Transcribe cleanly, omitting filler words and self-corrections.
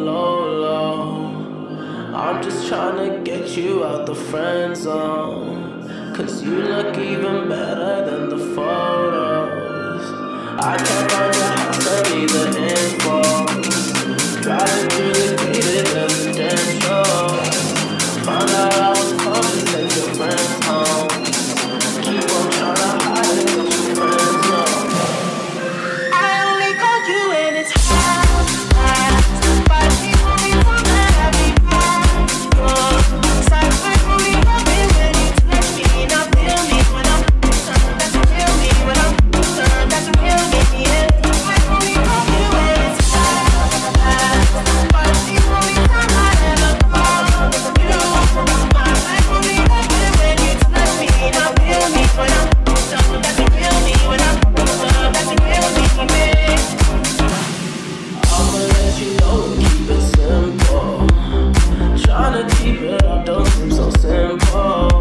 low, low. I'm just trying to get you out the friend zone, 'cause you look even better than the photos. I can't find your house, I need the info. Driving through the gated residential. Found out I was coming, take your friends home. Keep on trying to hide it, but your friends know. I only called you when it's hot, but the only one that I be hot. I only love it when you touch me. Now feel me when I'm done. That's you feel me when I'm done. That's you feel me, yeah. I only call you when it's hot, but the only time I ever call you. I only love it when you touch me. Now feel me when I'm done. That's you feel me when I'm done. That's you feel me, babe. I'ma let you know and keep it simple. Tryna keep it up don't seem so simple.